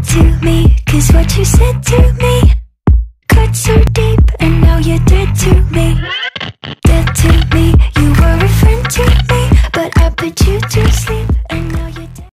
to me, 'cause what you said to me cut so deep, and now you're dead to